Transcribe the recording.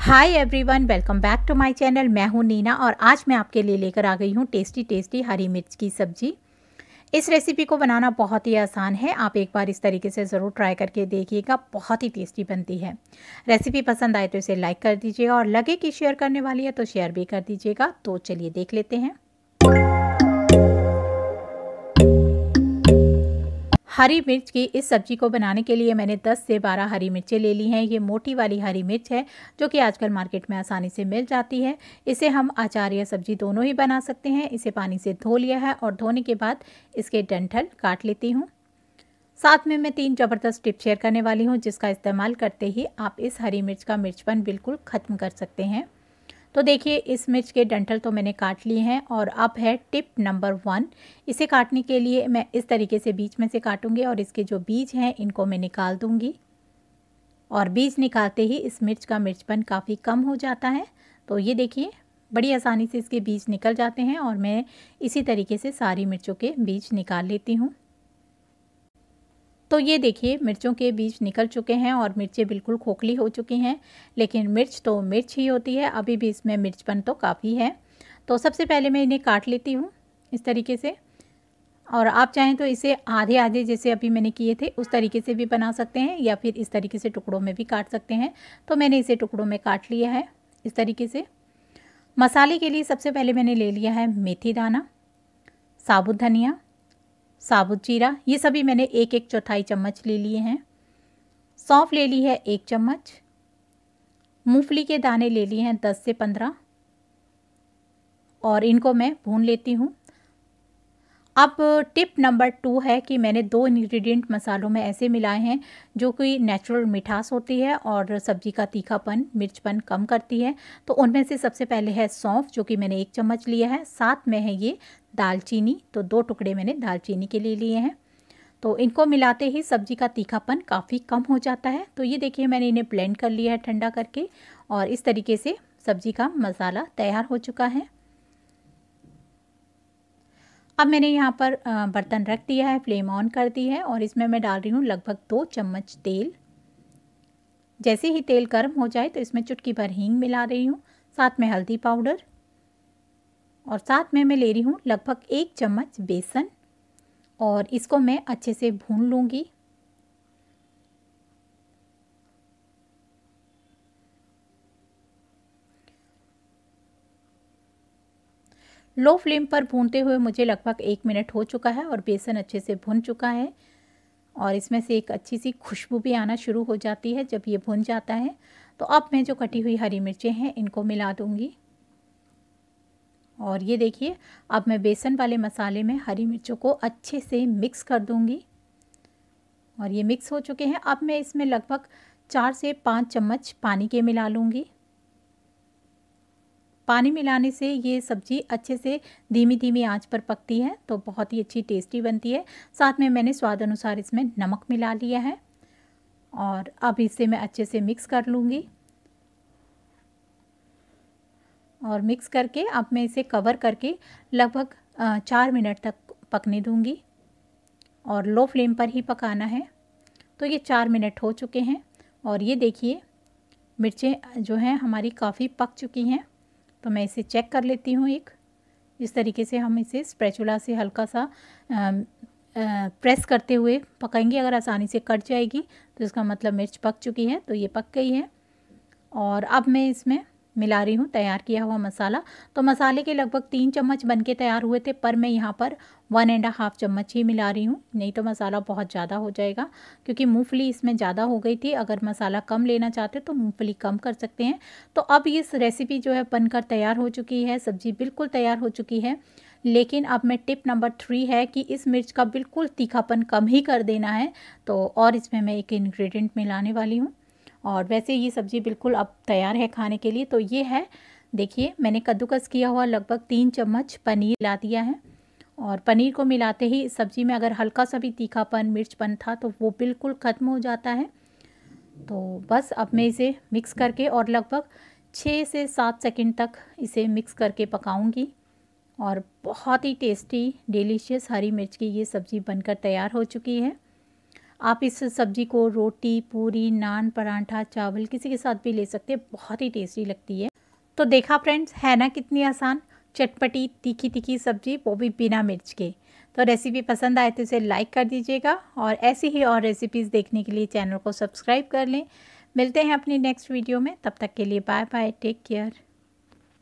Hi everyone, welcome back to my channel. मैं हूं नीना और आज मैं आपके लिए लेकर आ गई हूं टेस्टी हरी मिर्च की सब्जी। इस रेसिपी को बनाना बहुत ही आसान है। आप एक बार इस तरीके से ज़रूर ट्राई करके देखिएगा, बहुत ही टेस्टी बनती है। रेसिपी पसंद आए तो इसे लाइक कर दीजिएगा और लगे कि शेयर करने वाली है तो शेयर भी कर दीजिएगा। तो चलिए देख लेते हैं। हरी मिर्च की इस सब्ज़ी को बनाने के लिए मैंने 10 से 12 हरी मिर्चें ले ली हैं। ये मोटी वाली हरी मिर्च है जो कि आजकल मार्केट में आसानी से मिल जाती है। इसे हम अचार या सब्ज़ी दोनों ही बना सकते हैं। इसे पानी से धो लिया है और धोने के बाद इसके डंठल काट लेती हूँ। साथ में मैं 3 ज़बरदस्त टिप शेयर करने वाली हूँ जिसका इस्तेमाल करते ही आप इस हरी मिर्च का मिर्चपन बिल्कुल ख़त्म कर सकते हैं। तो देखिए, इस मिर्च के डंठल तो मैंने काट लिए हैं और अब है टिप नंबर 1। इसे काटने के लिए मैं इस तरीके से बीच में से काटूंगी और इसके जो बीज हैं इनको मैं निकाल दूंगी। और बीज निकालते ही इस मिर्च का मिर्चपन काफ़ी कम हो जाता है। तो ये देखिए, बड़ी आसानी से इसके बीज निकल जाते हैं और मैं इसी तरीके से सारी मिर्चों के बीज निकाल लेती हूँ। तो ये देखिए, मिर्चों के बीज निकल चुके हैं और मिर्चें बिल्कुल खोखली हो चुकी हैं, लेकिन मिर्च तो मिर्च ही होती है, अभी भी इसमें मिर्चपन तो काफ़ी है। तो सबसे पहले मैं इन्हें काट लेती हूँ इस तरीके से। और आप चाहें तो इसे आधे आधे जैसे अभी मैंने किए थे उस तरीके से भी बना सकते हैं या फिर इस तरीके से टुकड़ों में भी काट सकते हैं। तो मैंने इसे टुकड़ों में काट लिया है इस तरीके से। मसाले के लिए सबसे पहले मैंने ले लिया है मेथी दाना, साबुत धनिया, साबुत जीरा, ये सभी मैंने 1-1 चौथाई चम्मच ले लिए हैं। सौंफ ले ली है 1 चम्मच। मूंगफली के दाने ले लिए हैं 10 से 15 और इनको मैं भून लेती हूँ। अब टिप नंबर 2 है कि मैंने 2 इंग्रेडिएंट मसालों में ऐसे मिलाए हैं जो कि नेचुरल मिठास होती है और सब्जी का तीखापन, मिर्चपन कम करती है। तो उनमें से सबसे पहले है सौंफ जो कि मैंने 1 चम्मच लिया है। साथ में है ये दालचीनी, तो 2 टुकड़े मैंने दालचीनी के लिए लिए हैं। तो इनको मिलाते ही सब्जी का तीखापन काफ़ी कम हो जाता है। तो ये देखिए, मैंने इन्हें ब्लेंड कर लिया है ठंडा करके और इस तरीके से सब्जी का मसाला तैयार हो चुका है। अब मैंने यहाँ पर बर्तन रख दिया है, फ्लेम ऑन कर दी है और इसमें मैं डाल रही हूँ लगभग 2 चम्मच तेल। जैसे ही तेल गर्म हो जाए तो इसमें चुटकी भर हींग मिला रही हूँ, साथ में हल्दी पाउडर और साथ में मैं ले रही हूँ लगभग 1 चम्मच बेसन और इसको मैं अच्छे से भून लूँगी। लो फ्लेम पर भूनते हुए मुझे लगभग 1 मिनट हो चुका है और बेसन अच्छे से भुन चुका है और इसमें से एक अच्छी सी खुशबू भी आना शुरू हो जाती है जब ये भुन जाता है। तो अब मैं जो कटी हुई हरी मिर्चें हैं इनको मिला दूंगी और ये देखिए, अब मैं बेसन वाले मसाले में हरी मिर्चों को अच्छे से मिक्स कर दूंगी और ये मिक्स हो चुके हैं। अब मैं इसमें लगभग 4 से 5 चम्मच पानी के मिला लूँगी। पानी मिलाने से ये सब्ज़ी अच्छे से धीमी धीमी आंच पर पकती है तो बहुत ही अच्छी टेस्टी बनती है। साथ में मैंने स्वाद अनुसार इसमें नमक मिला लिया है और अब इसे मैं अच्छे से मिक्स कर लूँगी और मिक्स करके अब मैं इसे कवर करके लगभग 4 मिनट तक पकने दूँगी और लो फ्लेम पर ही पकाना है। तो ये 4 मिनट हो चुके हैं और ये देखिए, मिर्चें जो हैं हमारी काफ़ी पक चुकी हैं। तो मैं इसे चेक कर लेती हूँ इस तरीके से हम इसे स्पैचुला से हल्का सा प्रेस करते हुए पकाएंगे। अगर आसानी से कट जाएगी तो इसका मतलब मिर्च पक चुकी है। तो ये पक गई है और अब मैं इसमें मिला रही हूँ तैयार किया हुआ मसाला। तो मसाले के लगभग 3 चम्मच बनके तैयार हुए थे पर मैं यहाँ पर 1.5 चम्मच ही मिला रही हूँ, नहीं तो मसाला बहुत ज़्यादा हो जाएगा क्योंकि मूंगफली इसमें ज़्यादा हो गई थी। अगर मसाला कम लेना चाहते तो मूंगफली कम कर सकते हैं। तो अब इस रेसिपी जो है बनकर तैयार हो चुकी है, सब्ज़ी बिल्कुल तैयार हो चुकी है। लेकिन अब मैं टिप नंबर 3 है कि इस मिर्च का बिल्कुल तीखापन कम ही कर देना है। तो और इसमें मैं एक इंग्रेडिएंट मिलाने वाली हूँ और वैसे ये सब्ज़ी बिल्कुल अब तैयार है खाने के लिए। तो ये है, देखिए, मैंने कद्दूकस किया हुआ लगभग 3 चम्मच पनीर ला दिया है और पनीर को मिलाते ही सब्ज़ी में अगर हल्का सा भी तीखापन, मिर्चपन था तो वो बिल्कुल ख़त्म हो जाता है। तो बस अब मैं इसे मिक्स करके और लगभग 6 से 7 सेकंड तक इसे मिक्स करके पकाऊंगी और बहुत ही टेस्टी डिलीशियस हरी मिर्च की ये सब्ज़ी बनकर तैयार हो चुकी है। आप इस सब्जी को रोटी, पूरी, नान, पराठा, चावल किसी के साथ भी ले सकते हैं, बहुत ही टेस्टी लगती है। तो देखा फ्रेंड्स, है ना कितनी आसान, चटपटी तीखी तीखी सब्जी, वो भी बिना मिर्च के। तो रेसिपी पसंद आए तो इसे लाइक कर दीजिएगा और ऐसी ही और रेसिपीज़ देखने के लिए चैनल को सब्सक्राइब कर लें। मिलते हैं अपनी नेक्स्ट वीडियो में, तब तक के लिए बाय बाय, टेक केयर।